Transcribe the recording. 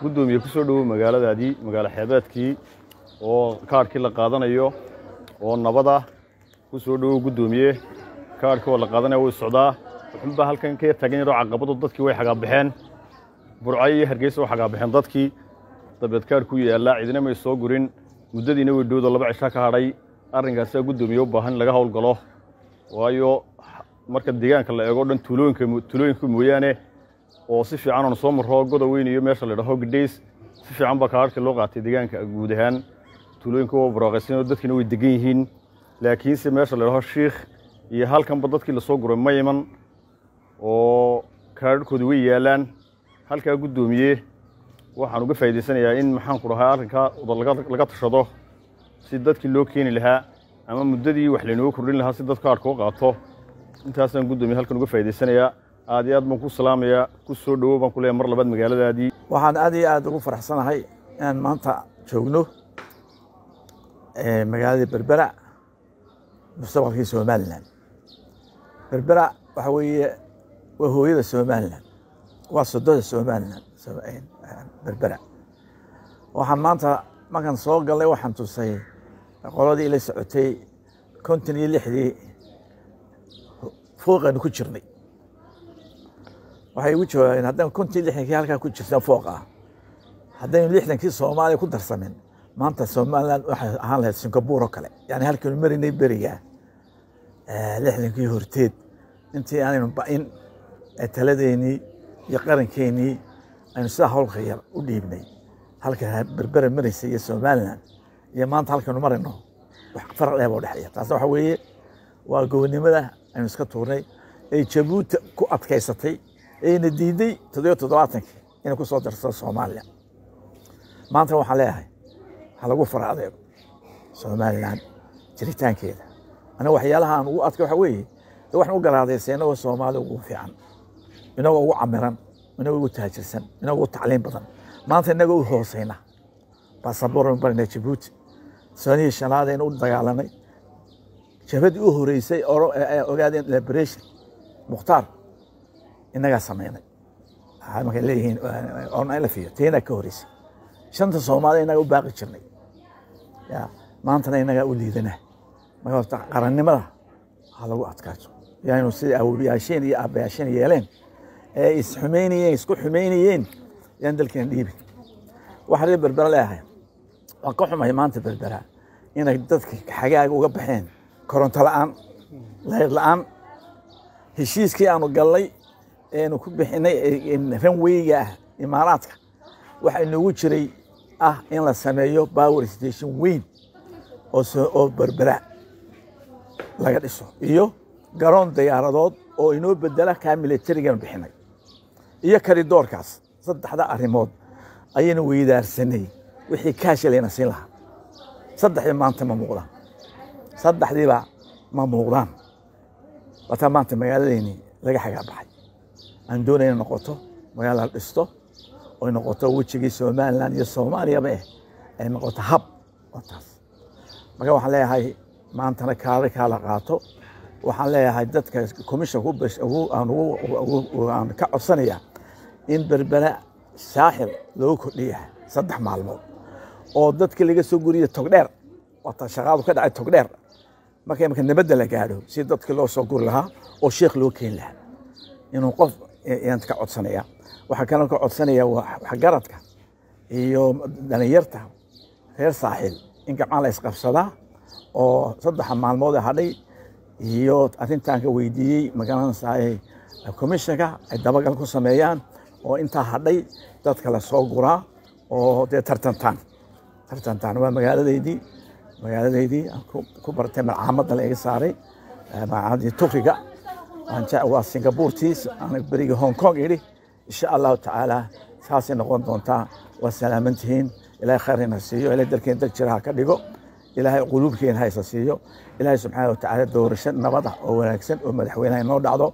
gudoomiye ku soo dhawo magaaladaadii magaalo xeebeedkii oo kaarkii la qaadanayo oo nabada ku soo dhawo gudoomiye kaarkii oo la qaadanayo way socdaa wuxuu halkan ka taagan yahay caqabado dadkii way xagaa baxeen burcay iyo hargeysa way xagaa baxeen dadkii dabeed kaarku yaala cidina may soo gurin muddadiina way dhowdo 2 cisho ka hadhay arrinkaas gudoomiye u baahan laga hawl galo waayo marka deegaanka la eego dhan tuulooyinka mooyaane oo si fiican oo soo marro goda weyn iyo meesha la dhaho Gdays si fiican ba kaarka loo qaatay deegaanka guud ahaan tuulooyinka oo baraqaysan oo dadkina way degan yihiin laakiin si meesha la dhaho Sheekh iyo halkan ba dadkii la soo guray ma iman oo kaarkoodu way yaalaan halka gudoomiye waxaan uga faa'iideysanayaa in maxaan ku dhahaa arrinka laga tashado si dadkii loo keeni lahaa ama muddadii wax la inoo kordhin lahaa si dadka kaarka u qaato intaasaan gudoomiye halkan uga faa'iideysanayaa aad iyo aad baan ku salaamayaa ku soo dhawo baan ku leeyahay mar labaad magaaladaadii waxaan aad iyo aad ugu faraxsanahay in maanta joogno magaalada Berbera mustaqbalkii Soomaaliland Berbera waxa weeye waa hooyada Soomaaliland waa sodada Soomaaliland Berbera waxaan maanta markaan soo galay waxaan tusay qoladii la socotay konton iyo 6 fooqan ku jirnay waxay ugu joogeen haddana konton iyo 6 halka ku jirta fooq ah haddana 60kii Soomaaliya ku darsameen maanta Soomaaliland waxa ahaan lahayd Singapore kale yani halkii marinay beriga 60kii horteed intii aanaynu baain taladeeni iyo qarankeeni aynu sida hawl khayr u dhiibnay halka Berbera marisay iyo Soomaaliland iyo maanta halkan marayno wax farq leh oo dhaxaya taas waxa weeye waa go'aanimada aynu iska tuurnay ee Djibouti ku adkaysatay ee diiday 77 inay ku soo darso Soomaaliya maanta waxa leeyahay waxa lagu faraaday Soomaaliland jiritaankeeda ana waxyaalahan ugu adka waxa weeye waxaan u garaadaysanaa oo Soomaaliya ugu fiican inaga ugu camiran inaga ugu taajirsan inaga ugu tacliin badan maanta inaga u hooseyna baasaboorn barna Djibouti saniye shanaadeen u dagaalanay jabad u horeysay oo ogaadeen liberation muxtaar inaga sameynay waxa markay leeyihiin oo ay la fiyo teena ka horeysay shanta Soomaaliya inaga u baaqi jirnay ya maanta inaga u liidana marka qarannimada halagu adkaato yaanu sida awliyaasheen iyo abayaasheen yeeleen ee isku xumeynayeen yaan dalkeen dhiibin waxa reer Berbera leeyahay waan ka xumahay maanta Berbera inay dadka xagaaga uga baxeen koronto la'aan leer la'aan heshiiskii aanu galnay eenu ku bixinay runwayga Imaaraadka waxa inoogu jiray in la sameeyo power station weyn oo Berbera laga dhiso iyo garoon diyaaradood oo inoo bedela ka militariga bixinay iyo karidoorkaas saddexda arrimood ayayna weydaarsanay wixii kaashaleena siin lahaa saddexdii maanta ma muuqdaan saddexdiiba ma muuqdaan wata maanta magaaladeeni laga xagaa baxay aan doonayna noqoto magaalo dhisto oo noqoto wajigii Soomaaliland iyo Soomaaliya ay noqoto hab wataas marka waxaan leeyahay maantana kala qaato waxaan leeyahay dadka commission aan ka codsanaya in Berbera saaxil loo kordhiyo 3 maalmood oo dadka laga soo guriyo Togdheer wata shaqadu ka dhacay Togdheer markay nabadda la gaadho si dadka loo soo guri lahaa oo sheekh loo keen lahaa inuu qof aan ka codsanaya waxa kale ka codsanaya wax garadka iyo dhalinyarta reer saaxil in gacmaha la isqabsadaa oo 3 maalmood hadhay iyo arrintan ka weydiiyay magaalada commissionka ay dabagal ku sameeyaan oo inta hadhay dadka la soo guraa oo tartantaan waa magaaladeedii ku bartay malcaamadda la iga saaray macaadi Turkiga aan waa Singapore aan bariga Hong Kong insha Allah taala saasi noqon doonta wa salaamantiin ilaahay khayrina siiyo ilaahay dalkeen dal jiraha ka dhigo ilaahay qulubkeen haysa siiyo ilaahay subhanahu wa ta'ala doorasho nabad oo wanaagsan oo madaxweynaha inoo dhacdo